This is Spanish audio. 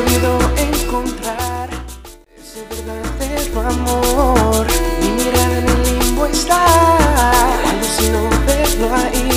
podido encontrar ese verdadero amor. Mi mirada en el limbo está, cuando si no verlo ahí.